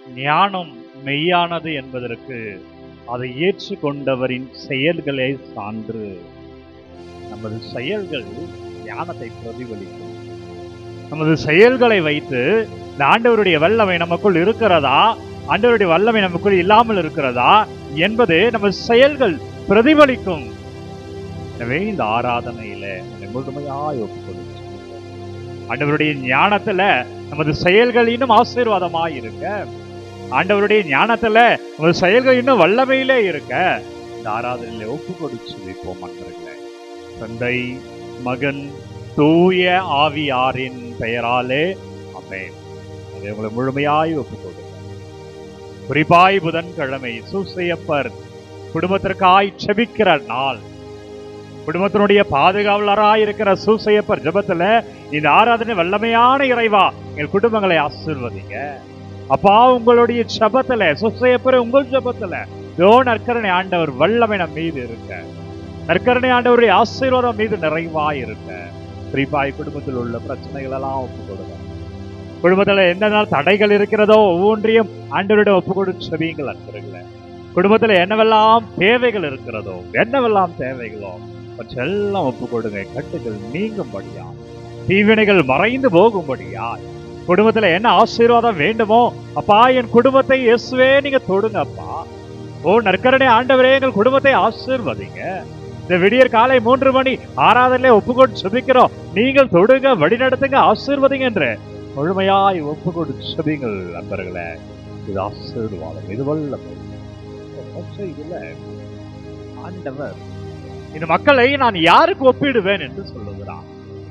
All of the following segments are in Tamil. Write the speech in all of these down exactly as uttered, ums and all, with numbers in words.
ஞானம் மெய்யானது என்பதற்கு அதை ஏற்றுக்கொண்டவரின் செயல்களே சான்று. நமது செயல்கள் ஞானத்தை பிரதிபலிக்கும். நமது செயல்களை வைத்து இந்த ஆண்டவருடைய வல்லமை நமக்குள் இருக்கிறதா, ஆண்டவருடைய வல்லமை நமக்குள் இல்லாமல் இருக்கிறதா என்பது நமது செயல்கள் பிரதிபலிக்கும். எனவே இந்த ஆராதனையில நம்மை முழுமையாய் ஒப்புக்கொள்ளும். ஆண்டவருடைய ஞானத்துல நமது செயல்கள் இன்னும் ஆசீர்வாதமாய் இருக்க, ஆண்டவருடைய ஞானத்துல நமது செயல்கள் இன்னும் வல்லமையிலே இருக்க இந்த ஆராதனையில ஒப்பு கொடுத்து வைப்போம். அன்பர்களே, தந்தை, மகன், தூய ஆவியாரின் பெயராலே ஆமென். அதை உங்களை முழுமையாய் ஒப்பு கொடுங்க. குறிப்பாய் புதன்கிழமை சூசையப்பர் குடும்பத்திற்காய் செபிக்கிற நாள், குடும்பத்தினுடைய பாதுகாவலராய் இருக்கிற சூசையப்பர் ஜெபத்துல இந்த ஆராதனை வல்லமையான இறைவா எங்கள் குடும்பங்களை ஆசீர்வதிங்க. அப்பா, உங்களுடைய ஜெபத்துல சூசையப்பர் உங்கள் ஜெபத்துல யோ நற்கருணை ஆண்டவர் வல்லமை நம் மீது இருக்க, நற்கருணை ஆண்டவருடைய ஆசீர்வாதம் மீது நிறைவாய் இருக்க. குறிப்பாய் குடும்பத்தில் உள்ள பிரச்சனைகள் எல்லாம் ஒப்பு கொடுங்க. குடும்பத்துல எந்த நாள் தடைகள் இருக்கிறதோ ஒவ்வொன்றையும் ஆண்டவரிடம் ஒப்பு கொடுத்து செபியுங்கள். அன்பர்களே, குடும்பத்துல என்னவெல்லாம் தேவைகள் இருக்கிறதோ, என்னவெல்லாம் தேவைகளோ எல்லாம் ஒப்பு கொடுங்க. கட்டுகள் நீங்கும்படியா, தீவினைகள் மறைந்து போகும்படியா, குடும்பத்துல என்ன ஆசீர்வாதம் வேண்டுமோ அப்பா என் குடும்பத்தை இயேசுவே நீங்க தொடுங்க. அப்பா, ஓ நற்கருணை ஆண்டவரே எங்கள் குடும்பத்தை ஆசீர்வதிங்க. இந்த விடியற் காலை மூன்று மணி ஆராதனையிலே ஒப்பு கொடுத்து செபிக்கிறோம். நீங்கள் தொடுங்க, வழிநடத்துங்க, ஆசீர்வதிங்க என்று முழுமையாய் ஒப்பு கொடுத்து செபிங்கள். நண்பர்களே, இது ஆசீர்வாதம், இது வல்லமை. இதுல ஆண்டவர் இந்த மக்களை நான் யாருக்கு ஒப்பிடுவேன் என்று சொல்லுகிறான்.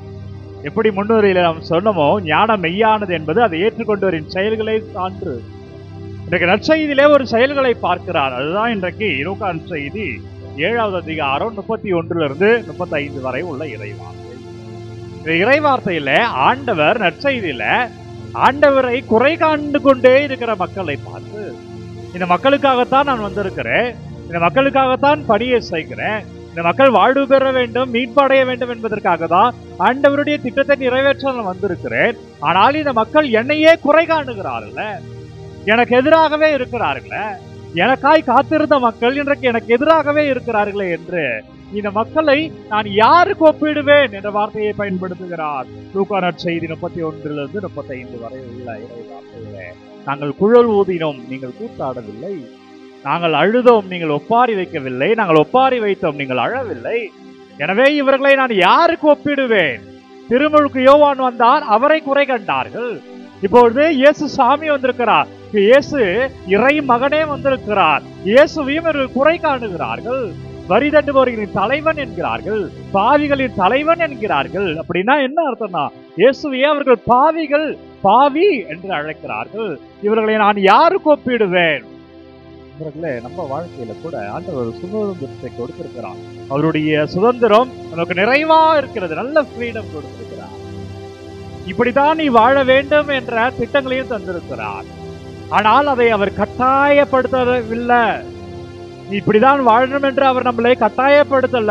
எப்படி முன்னுரையில நாம் சொன்னமோ, ஞானம் மெய்யானது என்பது அதை ஏற்றுக்கொண்டவரின் செயல்களை சான்று. இன்றைக்கு நற்செய்தியிலே ஒரு செயல்களை பார்க்கிறார். அதுதான் இன்றைக்கு லூக்கா நற்செய்தி ஏழாவது அதிகாரம் முப்பத்தி ஒன்றுல இருந்து முப்பத்தி ஐந்து வரை உள்ள இறைவார்த்தை. இந்த இறைவார்த்தையில ஆண்டவர் நற்செய்தியில ஆண்டவரை குறை காண்டு கொண்டே இருக்கிற மக்களை பார்த்து, இந்த மக்களுக்காகத்தான் நான் வந்திருக்கிறேன், இந்த மக்களுக்காகத்தான் பணியை செய்கிறேன், இந்த மக்கள் வாழ்வு பெற வேண்டும், மீட்படைய வேண்டும் என்பதற்காக தான் ஆண்டவருடைய திட்டத்தை நிறைவேற்ற நான் வந்திருக்கிறேன். ஆனால் இந்த மக்கள் என்னையே குறை காணுகிறார்கள், எனக்கு எதிராகவே இருக்கிறார்களே, எனக்காய் காத்திருந்த மக்கள் இன்றைக்கு எனக்கு எதிராகவே இருக்கிறார்களே என்று இந்த மக்களை நான் யாருக்கு ஒப்பிடுவேன் என்ற வார்த்தையை பயன்படுத்துகிறார். லூக்கா நற்செய்தி முப்பத்தி ஒன்றிலிருந்து முப்பத்தி ஐந்து வரை உள்ள இறை வார்த்தையிலே, நாங்கள் குழல் ஊதினோம், நீங்கள் கூத்தாடவில்லை, நாங்கள் அழுதோம், நீங்கள் ஒப்பாரி வைக்கவில்லை, நாங்கள் ஒப்பாரி வைத்தோம், நீங்கள் அழவில்லை, எனவே இவர்களை நான் யாருக்கு ஒப்பிடுவேன்? திருமுழுக்கு யோவான் வந்தார், அவரை குறை கண்டார்கள். இப்பொழுது இயேசு சாமி வந்திருக்கிறார், இயேசு இறை மகனே வந்திருக்கிறார், இயேசுவையும் இவர்கள் குறை காணுகிறார்கள். வரி தண்டுபவர்களின் தலைவன் என்கிறார்கள், பாவிகளின் தலைவன் என்கிறார்கள். அப்படின்னா என்ன அர்த்தம்னா, இயேசுவையே அவர்கள் பாவிகள், பாவி என்று அழைக்கிறார்கள். இவர்களை நான் யாருக்கு ஒப்பிடுவேன்? இவர்களே, நம்ம வாழ்க்கையில கூட ஆண்டவர் சுதந்திரத்தை கொடுத்திருக்கிறார். அவருடைய சுதந்திரம் நமக்கு நிறைவா இருக்கிறது, நல்ல ஃப்ரீடம் கொடுத்திருக்கிறார். இப்படித்தான் நீ வாழ வேண்டும் என்ற திட்டங்களையும் தந்திருக்கிறார். ஆனால் அதை அவர் கட்டாயப்படுத்தவில்லை. நீ இப்படிதான் வாழணும் என்று அவர் நம்மளை கட்டாயப்படுத்தல.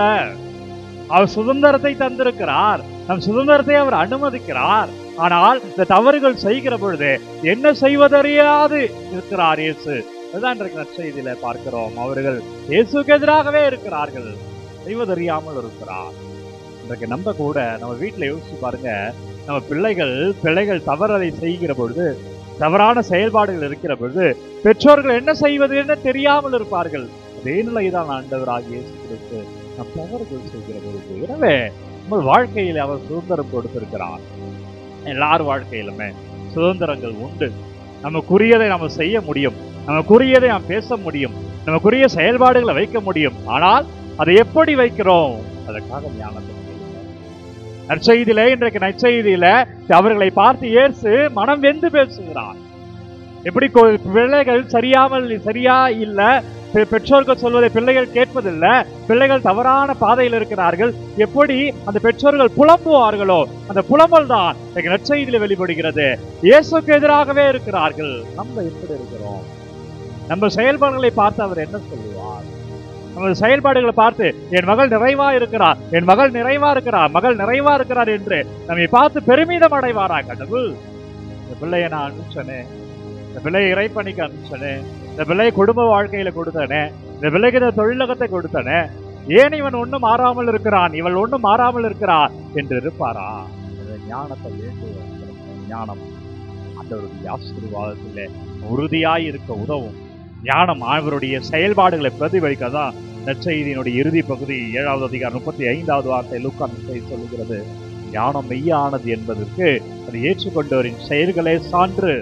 அவர் சுதந்திரத்தை தந்திருக்கிறார், நம் சுதந்திரத்தை அவர் அனுமதிக்கிறார். ஆனால் இந்த தவறுகள் செய்கிற பொழுது என்ன செய்வதறியாது இருக்கிறார் இயேசு. அதுதான் இன்றைக்கு நற்செய்தியில பார்க்கிறோம். அவர்கள் இயேசுக்கு எதிராகவே இருக்கிறார்கள், செய்வதறியாமல் இருக்கிறார். இன்றைக்கு நம்ம கூட நம்ம வீட்டுல யோசிச்சு பாருங்க, நம்ம பிள்ளைகள் பிள்ளைகள் தவறதை செய்கிற பொழுது, தவறான செயல்பாடுகள் இருக்கிற பொழுது பெற்றோர்கள் என்ன செய்வது என்று தெரியாமல் இருப்பார்கள். அதே நிலைதான் ஆண்டவராகிய இயேசு கிறிஸ்து நம் தவறுகள் செய்கிற பொழுது. எனவே நம்ம வாழ்க்கையில அவர் சுதந்திரம் கொடுத்திருக்கிறார். எல்லார் வாழ்க்கையிலுமே சுதந்திரங்கள் உண்டு. நமக்குரியதை நம்ம செய்ய முடியும், நமக்குரியதை நாம் பேச முடியும், நமக்குரிய செயல்பாடுகளை வைக்க முடியும். ஆனால் அதை எப்படி வைக்கிறோம்? அதற்காக ஞானத்தை நற்செய்தியில இன்றைக்கு நற்செய்தியில அவர்களை பார்த்து இயேசு மனம் வெந்து பேசுகிறார். எப்படி பிள்ளைகள் சரியாமல் சரியா இல்ல, பெற்றோர்கள் சொல்வதை பிள்ளைகள் கேட்பதில்லை, பிள்ளைகள் தவறான பாதையில் இருக்கிறார்கள், எப்படி அந்த பெற்றோர்கள் புலம்புவார்களோ அந்த புலம்பல் தான் நற்செய்தியில வெளிப்படுகிறது. இயேசுக்கு எதிராகவே இருக்கிறார்கள். நம்ம எப்படி இருக்கிறோம்? நம்ம செயல்பாடுகளை பார்த்து அவர் என்ன சொல்லுவார்? நமது செயல்பாடுகளை பார்த்து என் மகள் நிறைவா இருக்கிறார், என் மகள் நிறைவா இருக்கிறார், மகள் நிறைவா இருக்கிறார் என்று நம்மை பார்த்து பெருமிதம் அடைவாரா கடவுள்? இந்த பிள்ளைய நான் அனுப்பிச்சனே, இந்த பிள்ளையை இறைப்பணிக்கு அனுப்பிச்சனே, இந்த பிள்ளை குடும்ப வாழ்க்கையில கொடுத்தனே, இந்த பிள்ளைக்கு இந்த தொழிலகத்தை கொடுத்தனே, ஏன் இவன் ஒன்றும் மாறாமல் இருக்கிறான், இவள் ஒன்றும் மாறாமல் இருக்கிறார் என்று இருப்பாரா? ஞானத்தை வேண்டும். ஞானம் ஆண்டவருடைய ஆசீர்வாதத்திலே உறுதியாய் இருக்க உதவும். ஞானம் அவருடைய செயல்பாடுகளை பிரதிபலிக்கதான் நற்செய்தியினுடைய இறுதி பகுதி ஏழாவது அதிகாரம் முப்பத்தி ஐந்தாவது வார்த்தை லூக்கா சொல்லுகிறது. ஞானம் மெய்யானது என்பதற்கு அது ஏற்றுக்கொண்டவரின் செயல்களே சான்று.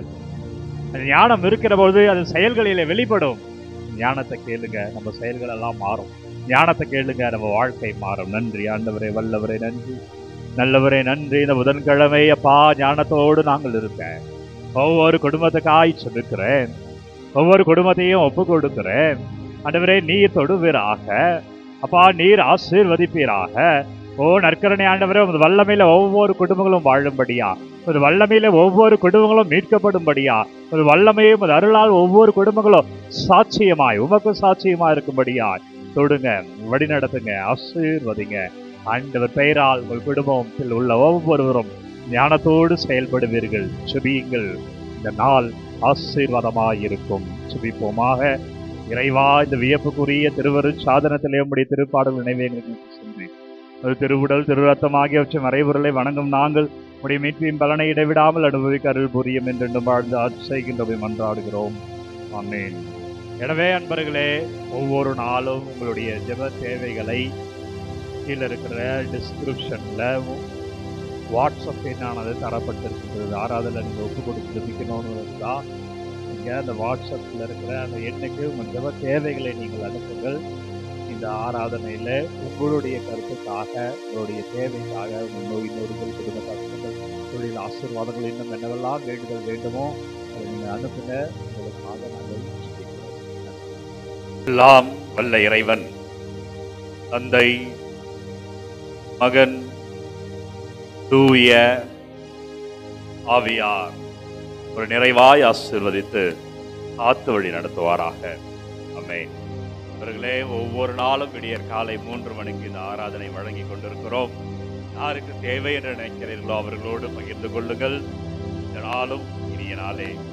ஞானம் இருக்கிற போது அது செயல்களிலே வெளிப்படும். ஞானத்தை கேளுங்க, நம்ம செயல்கள் எல்லாம் மாறும். ஞானத்தை கேளுங்க, நம்ம வாழ்க்கை மாறும். நன்றி ஆண்டவரே, வல்லவரே நன்றி, நல்லவரே நன்றி. இந்த புதன்கிழமை அப்பா ஞானத்தோடு நாங்கள் இருக்கேன். ஒவ்வொரு குடும்பத்துக்காய் சொல்லிருக்கிறேன், ஒவ்வொரு குடும்பத்தையும் ஒப்பு கொடுக்கிறேன். ஆண்டவரே நீர் தொடுவீராக, அப்பா நீர் ஆசீர்வதிப்பீராக. ஓ நற்கரணை ஆண்டவரே, உமது வல்லமையில ஒவ்வொரு குடும்பங்களும் வாழும்படியா, ஒரு வல்லமையில ஒவ்வொரு குடும்பங்களும் மீட்கப்படும்படியா, ஒரு வல்லமையும் உமது அருளால் ஒவ்வொரு குடும்பங்களும் சாட்சியமாய் உமக்கு சாட்சியமா இருக்கும்படியா தொடுங்க, வழிநடத்துங்க, ஆசீர்வதிங்க. ஆண்டவர் பெயரால் உங்கள் குடும்பத்தில் உள்ள ஒவ்வொருவரும் ஞானத்தோடு செயல்படுவீர்கள். சுபியுங்கள், இந்த நாள் ஆசீர்வாதமாய் இருக்கும். சுபிப்போமாக. இறைவா, இந்த வியப்புக்குரிய திருவரு சாதனத்திலே உடைய திருப்பாடல் நினைவே எங்களுக்கு சென்று ஒரு திருவுடல் திருரத்தம் ஆகியவற்றை மறைபொருளை வணங்கும் நாங்கள் உடைய மீட்பின் பலனை இடைவிடாமல் அனுபவிக்க அருள் புரியும் என்று வாழ்ந்து ஆட்சி செய்கின்றவை மன்றாடுகிறோம். ஆமென். எனவே அன்பர்களே, ஒவ்வொரு நாளும் உங்களுடைய ஜெப தேவைகளை கீழே இருக்கிற டிஸ்கிரிப்ஷன்ல வாட்ஸ்அப் எண்ணானது தரப்பட்டிருக்கிறது. ஆராதனை நீங்கள் ஒப்பு கொடுத்து ஜெபிக்கணும்னு இருந்தா நீங்கள் அந்த வாட்ஸ்அப்பில் இருக்கிற அந்த எண்ணுக்கு உங்கள் ஜெப தேவைகளை நீங்கள் அனுப்புங்கள். இந்த ஆராதனையில் உங்களுடைய கருத்துக்காக, உங்களுடைய தேவைக்காக, உங்கள் நோய் நொடிகள், குடும்ப கஷ்டங்கள், தொழில் ஆசீர்வாதங்கள், இன்னும் என்னவெல்லாம் வேண்டுதல் வேண்டுமோ அதை நீங்கள் அனுப்புங்க. உங்களுக்காக நாங்கள் எல்லாம் வல்ல இறைவன் தந்தை, மகன், தூய ஆவியார் ஒரு நிறைவாய் ஆசீர்வதித்து காத்து வழி நடத்துவாராக. ஆமென். அவர்களே, ஒவ்வொரு நாளும் விடியற் காலை மூன்று மணிக்கு இந்த ஆராதனை வழங்கி கொண்டிருக்கிறோம். யாருக்கு தேவை என்று நினைக்கிறீர்களோ அவர்களோடு பகிர்ந்து கொள்ளுங்கள். இந்த நாளும் இனிய நாளே.